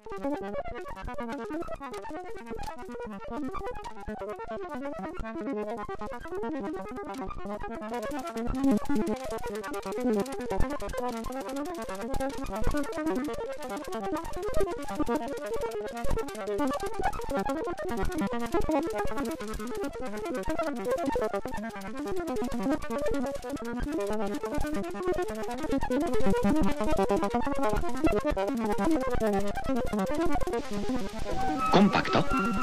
コンパクト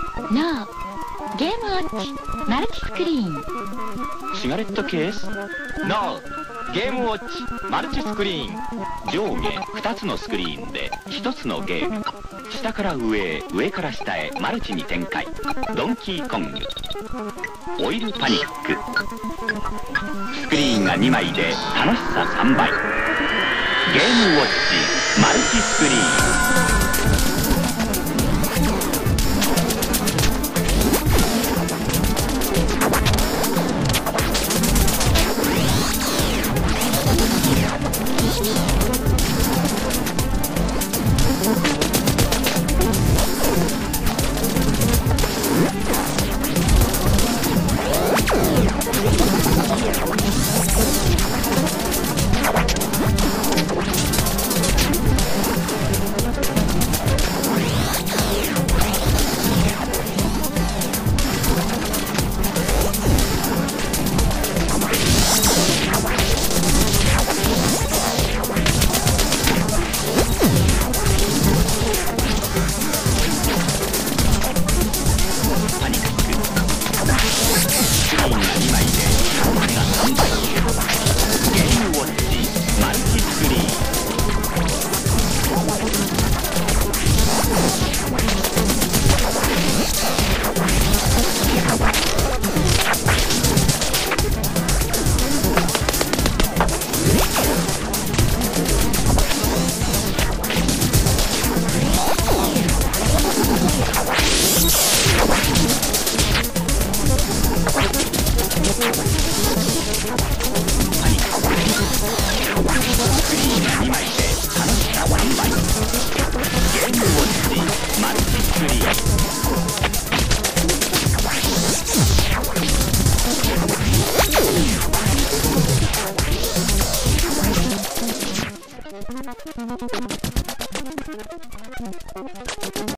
No ゲームウォッチマルチスクリーン。 シガレットケース No ゲームウォッチマルチスクリーン。上下2つのスクリーンで1つのゲーム。下から上へ上から下へマルチに展開。ドンキーコング。オイルパニック。スクリーンが2枚で楽しさ3倍。ゲームウォッチマルチスクリーン。ゲームウォッチマルチスクリーン。